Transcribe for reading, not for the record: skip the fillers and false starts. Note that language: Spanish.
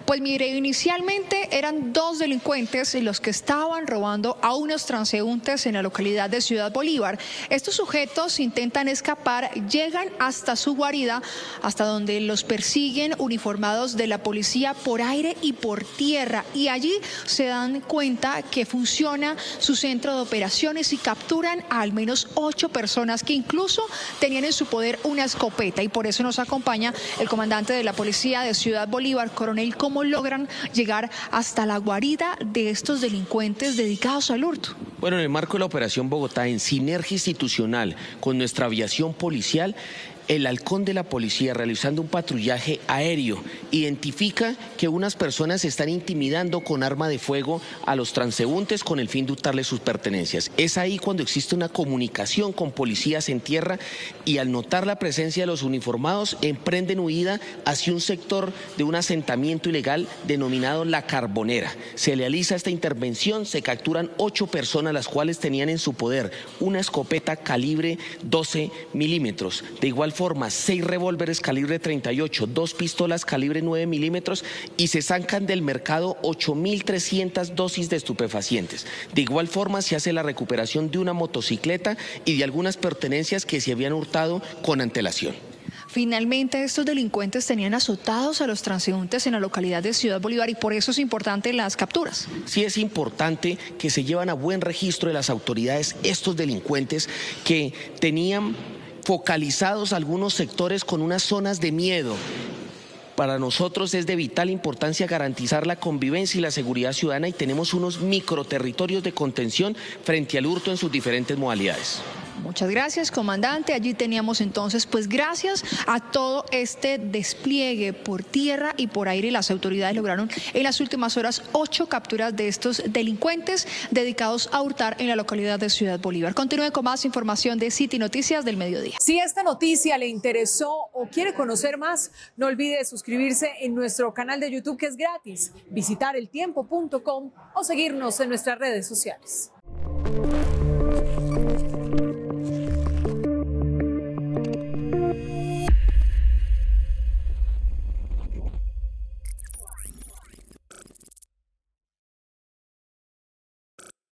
Pues mire, inicialmente eran dos delincuentes los que estaban robando a unos transeúntes en la localidad de Ciudad Bolívar. Estos sujetos intentan escapar, llegan hasta su guarida, hasta donde los persiguen uniformados de la policía por aire y por tierra. Y allí se dan cuenta que funciona su centro de operaciones y capturan a al menos 8 personas que incluso tenían en su poder una escopeta. Y por eso nos acompaña el comandante de la policía de Ciudad Bolívar. Coronel, ¿cómo logran llegar hasta la guarida de estos delincuentes dedicados al hurto? Bueno, en el marco de la Operación Bogotá, en sinergia institucional con nuestra aviación policial, el halcón de la policía, realizando un patrullaje aéreo, identifica que unas personas están intimidando con arma de fuego a los transeúntes con el fin de hurtarles sus pertenencias. Es ahí cuando existe una comunicación con policías en tierra y al notar la presencia de los uniformados emprenden huida hacia un sector de un asentamiento ilegal denominado La Carbonera. Se realiza esta intervención, se capturan 8 personas, las cuales tenían en su poder una escopeta calibre 12 milímetros. De igual forma, 6 revólveres calibre 38, 2 pistolas calibre 9 milímetros y se sacan del mercado 8.300 dosis de estupefacientes. De igual forma, se hace la recuperación de una motocicleta y de algunas pertenencias que se habían hurtado con antelación. Finalmente, estos delincuentes tenían azotados a los transeúntes en la localidad de Ciudad Bolívar y por eso es importante las capturas. Sí, es importante que se llevan a buen registro de las autoridades estos delincuentes que tenían focalizados algunos sectores con unas zonas de miedo. Para nosotros es de vital importancia garantizar la convivencia y la seguridad ciudadana y tenemos unos microterritorios de contención frente al hurto en sus diferentes modalidades. Muchas gracias, comandante. Allí teníamos entonces, pues gracias a todo este despliegue por tierra y por aire, las autoridades lograron en las últimas horas 8 capturas de estos delincuentes dedicados a hurtar en la localidad de Ciudad Bolívar. Continúe con más información de City Noticias del Mediodía. Si esta noticia le interesó o quiere conocer más, no olvide suscribirse en nuestro canal de YouTube, que es gratis, visitar eltiempo.com o seguirnos en nuestras redes sociales.